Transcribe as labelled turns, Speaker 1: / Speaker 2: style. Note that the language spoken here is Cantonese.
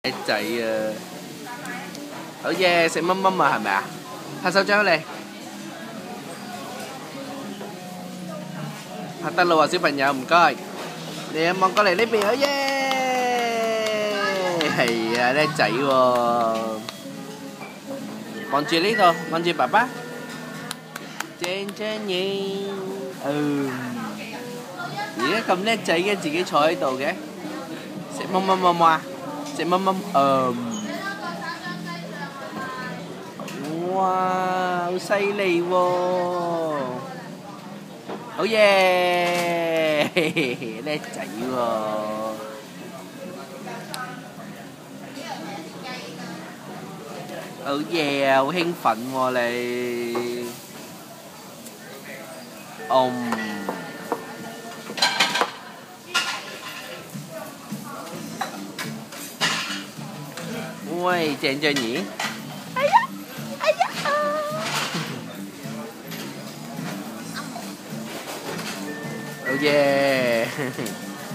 Speaker 1: 叻仔啊！好嘢，食蚊蚊啊，係咪啊？拍手掌嚟，拍得啦喎，小朋友，唔該。你望過嚟呢邊，好耶！係啊，叻仔喎！望住呢度，望住爸爸。正張影，而家咁叻仔嘅，自己坐喺度嘅，食乜乜乜乜啊？食乜乜哇，好犀利喎！好嘢，叻仔喎！好嘢啊，好興奮喎你！喂，鄭俊怡，哎呀，哎呀！好嘢！